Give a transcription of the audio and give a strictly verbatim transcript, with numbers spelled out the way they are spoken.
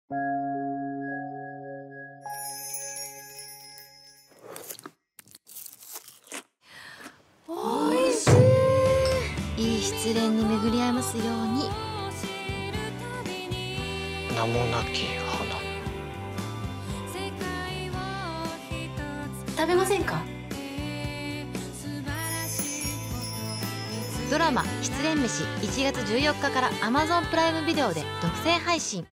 おいしい。いい失恋に巡り合いますように。 名もなき花。 食べませんか？ドラマ「失恋飯」いちがつじゅうよっかから アマゾン プライムビデオで独占配信。